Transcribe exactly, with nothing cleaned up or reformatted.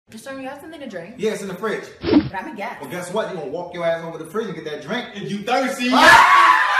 Destorm, you have something to drink? Yeah, it's in the fridge. But I'm a guest. Well, guess what? You're gonna walk your ass over to the fridge and get that drink. If you thirsty. Ah!